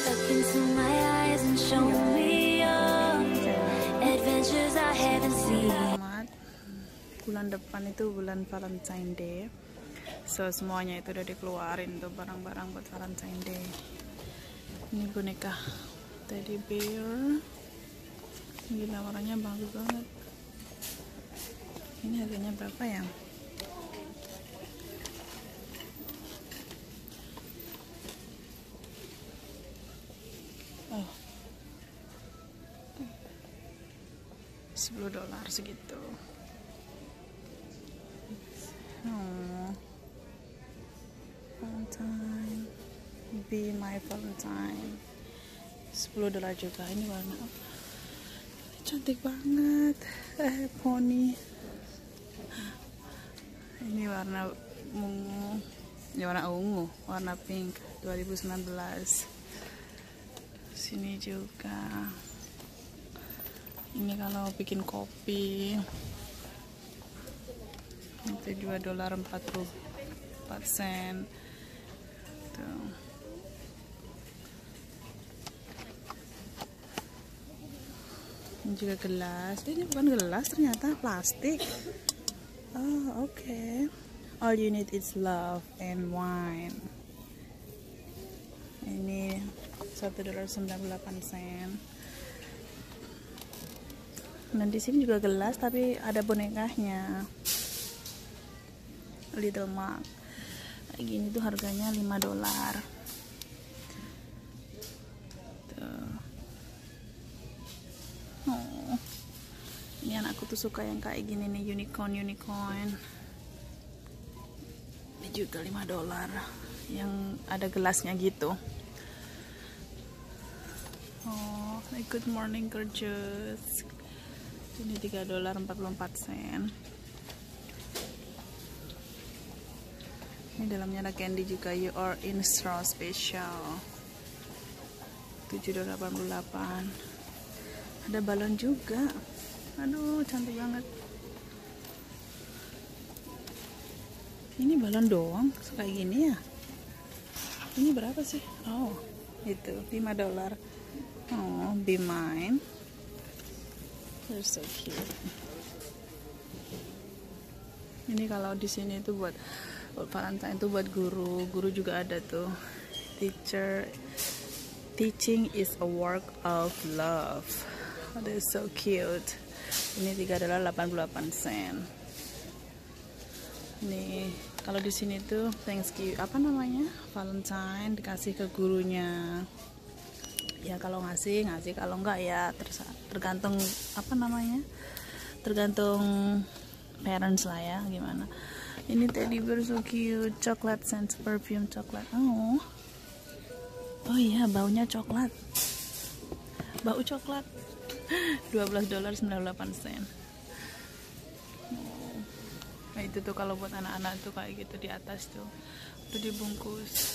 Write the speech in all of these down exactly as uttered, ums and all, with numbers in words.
Look into my eyes and show me your adventures I haven't seen. Selamat. Bulan depan itu bulan Valentine Day. So semuanya itu udah dikeluarin tuh barang-barang buat Valentine Day. Ini boneka teddy bear. Gila, warnanya bagus banget. Ini harganya berapa ya? Oh, sepuluh dolar segitu. Oh, Valentine, be my Valentine, sepuluh dolar juga. Ini warna apa? Cantik banget. Eh, poni. Ini warna ungu. Ini warna ungu, warna pink dua ribu sembilan belas. Sini juga. Ini kalau bikin kopi. Itu dua dolar empat puluh empat sen. Tuh. Ini juga gelas. Ini bukan gelas, ternyata plastik. Oh, oke. Okay. All you need is love and wine. Ini satu dolar sembilan puluh delapan sen. Dan di sini juga gelas tapi ada bonekanya. Little mug. Kayak gini tuh harganya lima dolar. Tuh. Oh. Ini anakku tuh suka yang kayak gini nih, unicorn unicorn. Ini juga lima dolar. Yang ada gelasnya gitu. Oh, good morning gorgeous. Ini tiga dolar empat puluh empat sen. Ini dalamnya ada candy juga, you are in straw special. tujuh dolar delapan puluh delapan. Ada balon juga. Aduh, cantik banget. Ini balon doang, kayak gini ya. Ini berapa sih? Oh, itu lima dolar. Oh, be mine. They're so cute. Ini kalau di sini itu buat, buat Valentine itu buat guru. Guru juga ada tuh. Teacher, teaching is a work of love. Oh, they're so cute. Ini tiga dolar delapan puluh delapan sen. Nih, kalau di sini tuh Thanksgiving, apa namanya? Valentine dikasih ke gurunya. Ya kalau ngasih ngasih, kalau enggak ya tergantung apa namanya, tergantung parents lah ya gimana. Ini teddy bear so cute, chocolate scent perfume coklat. Oh oh iya, baunya coklat, bau coklat. Dua belas dolar sembilan puluh delapan sen. Oh. Nah itu tuh kalau buat anak-anak tuh kayak gitu, di atas tuh udah dibungkus.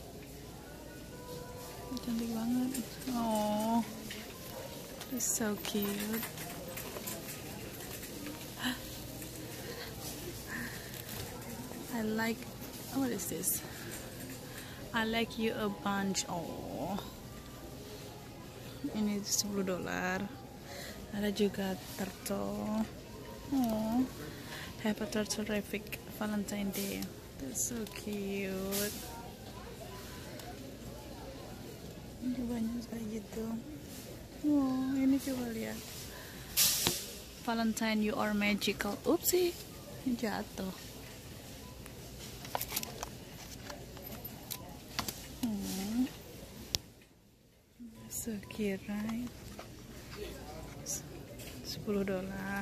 Cantik banget. Oh, it's so cute. I like, what is this? I like you a bunch. Oh, ini sepuluh dolar. Ada juga turtle. Oh, have a terrific Valentine Day. That's so cute. Ini banyak kayak gitu. Oh, ini coba lihat. Valentine, you are magical. Oopsie, jatuh. Hmm. So cute, right? sepuluh dolar.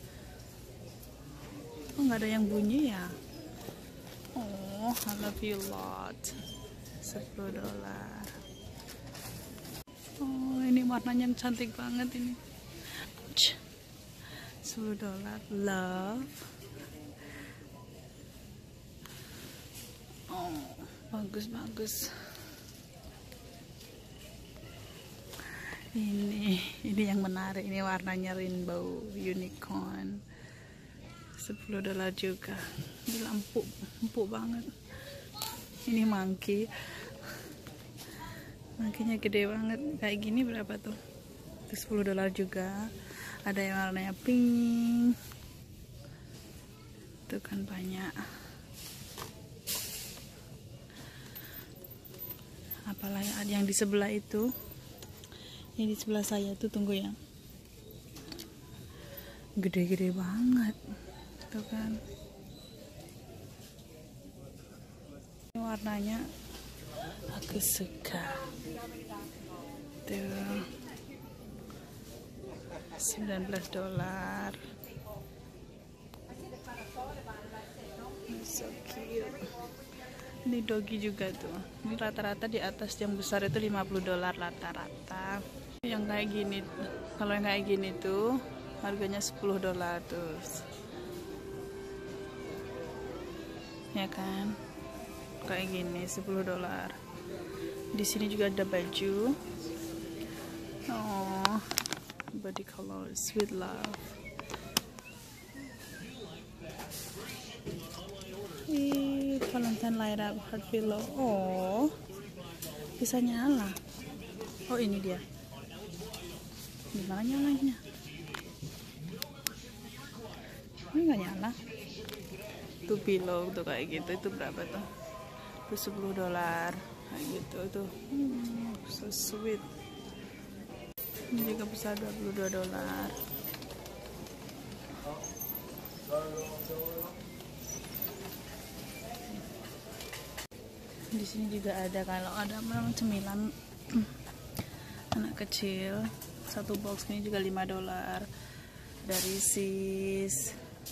Oh, nggak ada yang bunyi ya? Oh, I love you a lot. sepuluh dolar. Oh, ini warnanya cantik banget ini. sepuluh dolar. Love. Oh, bagus-bagus. Ini, ini yang menarik. Ini warnanya rainbow unicorn. sepuluh dolar juga. Ini empuk, empuk banget. Ini monkey. Makanya gede banget. Kayak gini berapa tuh? Itu sepuluh dolar juga. Ada yang warnanya pink. Itu kan banyak. Apalagi ada yang di sebelah itu. Yang di sebelah saya tuh, tunggu ya. Gede-gede banget. Tuh kan. Ini warnanya aku suka. Tuh. sembilan belas dolar. So cute. Ini doggy juga tuh. Ini rata-rata di atas yang besar itu lima puluh dolar rata-rata. Yang kayak gini, kalau yang kayak gini tuh harganya sepuluh dolar tuh. Ya kan? Kayak gini sepuluh dolar. Di sini juga ada baju. Oh, body color, sweet love. Ih, Valentine light up heart pillow. Oh, bisa nyala. Oh, ini dia. Gimana nyalanya? Ini nggak nyala. Tuh pillow tuh kayak gitu. Itu berapa tuh? Itu sepuluh dolar. Kayak gitu itu. Hmm, so sweet. Ini juga besar dua puluh dua dolar. Di sini juga ada, kalau ada memang cemilan anak kecil, satu box ini juga lima dolar. Dari sis.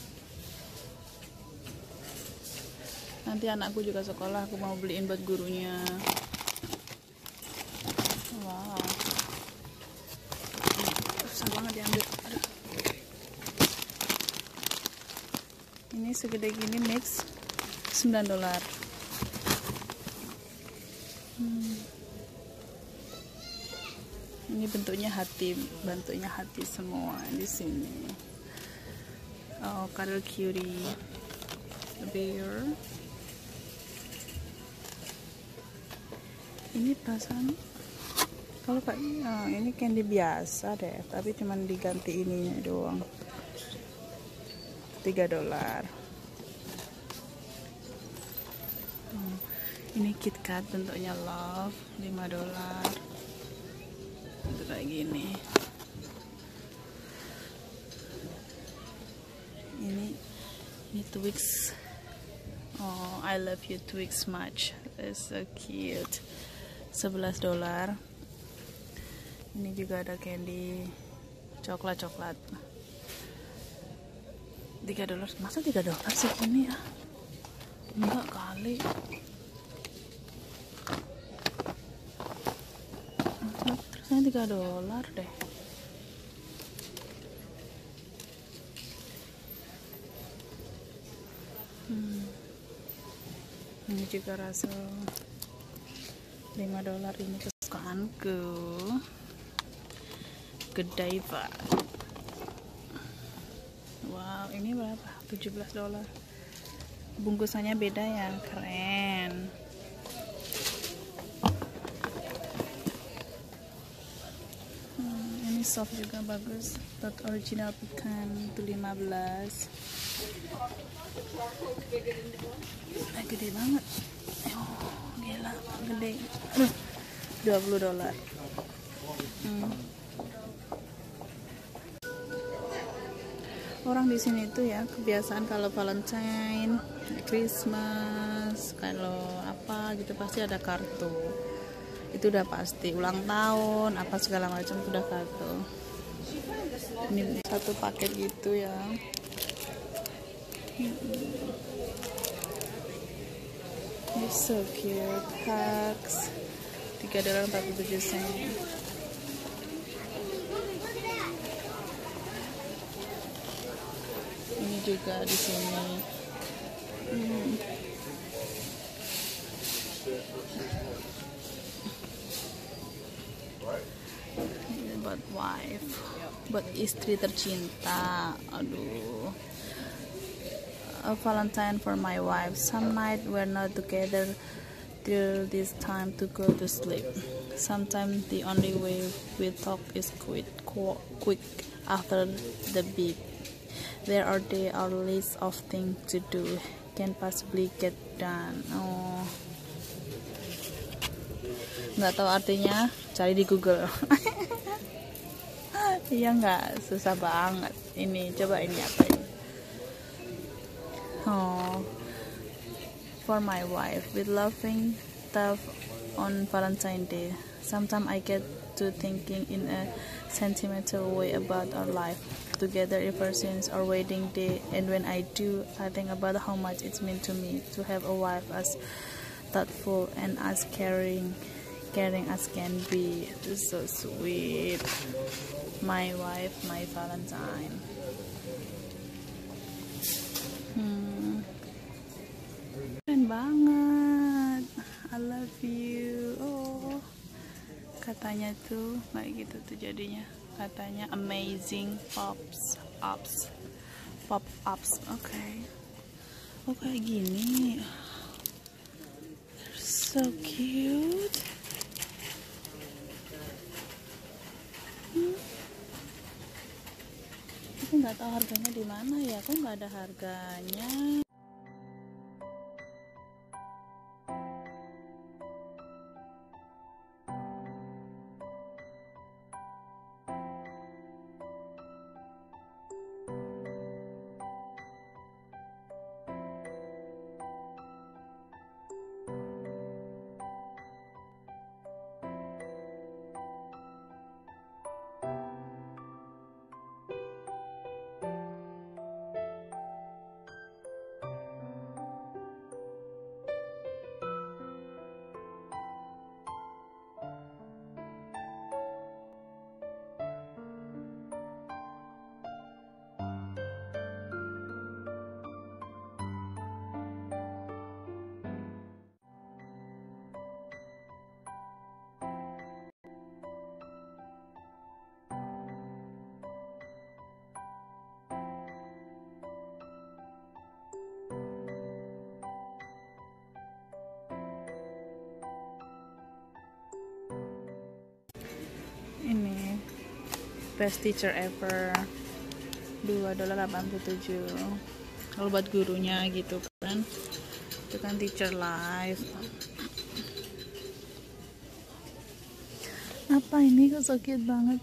Nanti anakku juga sekolah, aku mau beliin buat gurunya. Wow. Susah banget diambil. Aduh. Ini segede gini mix sembilan dolar. Hmm. Ini bentuknya hati, bentuknya hati semua di sini. Oh, Cuddle Cutie, bear. Ini perasaan kalau kayak oh, ini candy biasa deh, tapi cuman diganti ininya doang. tiga dolar. Hmm. Ini KitKat bentuknya love, lima dolar. Itu kayak gini. Ini ini Twix. Oh, I love you Twix much. It's so cute. sebelas dolar. Ini juga ada candy coklat-coklat. tiga dolar. Masa tiga dolar sih ini ya? Enggak kali. Terusnya tiga dolar deh. Hmm. Ini juga rasa lima dolar, ini kesukaanku. Godiva. Wow, ini berapa? tujuh belas dolar. Bungkusannya beda ya, keren. Hmm, ini soft juga bagus. Tot original pecan itu lima belas. Eh, gede banget. Oh, gila, gede. Aduh, dua puluh dolar. Hmm. Orang di sini tuh ya kebiasaan kalau Valentine, Christmas, kalau apa gitu pasti ada kartu. Itu udah pasti. Ulang tahun, apa segala macam udah kartu. Ini satu paket gitu ya. Ini so cute. Hugs tiga dolar empat puluh tujuh sen. Ini juga di sini. Hmm. Ini buat wife, buat istri tercinta. Aduh. A Valentine for my wife. Some night we're not together till this time to go to sleep. Sometimes the only way we talk is quick, quick after the beep. There are there are lists of things to do, can possibly get done. Oh, nggak tahu artinya, cari di Google. Iya nggak, susah banget. Ini coba ini apa ini? Oh, for my wife, with loving stuff on Valentine's Day. Sometimes I get to thinking in a sentimental way about our life together ever since our wedding day, and when I do, I think about how much it's meant to me to have a wife as thoughtful and as caring, caring as can be. It's so sweet. My wife, my Valentine. Hmm. Keren banget. I love you. Oh, katanya tuh kayak gitu tuh jadinya. Katanya amazing pops ups, pop ups. Oke, okay. Oh kayak gini. They're so cute. Hmm. Aku nggak tahu harganya di mana ya. Aku nggak ada harganya. Ini best teacher ever, dua dolar delapan puluh tujuh. Kalau buat gurunya gitu kan, itu kan teacher live. Apa ini kok so cute banget.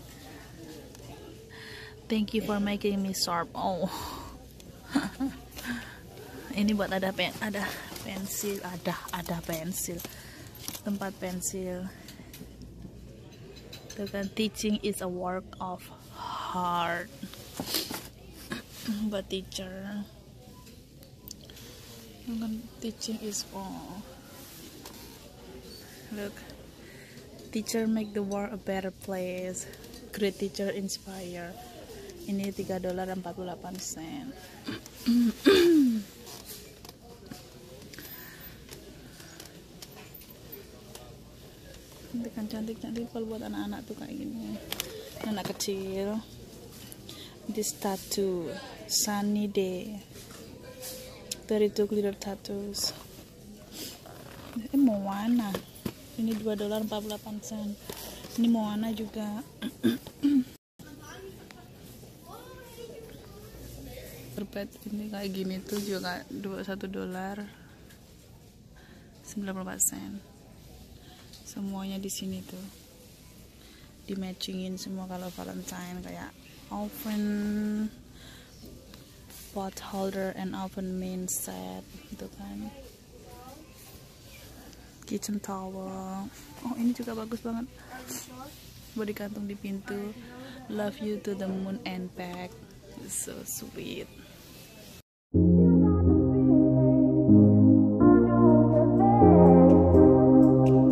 Thank you for making me sharp. Oh. Ini buat ada pen, ada pensil, ada ada pensil, tempat pensil. Kan teaching is a work of heart. But teacher, kan teaching is all. Look, teacher make the world a better place. Great teacher inspire. Ini tiga dolar empat puluh delapan sen. Kan cantik-cantik kalau buat anak-anak tuh kayak gini, anak kecil. This tattoo, sunny day, thirty-two glitter tattoos. Ini Moana, ini dua dolar empat puluh delapan sen. Ini Moana juga. Karpet ini kayak gini tuh juga dua satu dolar sembilan puluh empat sen. Semuanya di sini tuh di matchingin semua kalau Valentine, kayak oven, pot holder and oven main set gitu kan, kitchen towel. Oh ini juga bagus banget buat digantung di pintu. Love you to the moon and back. So sweet.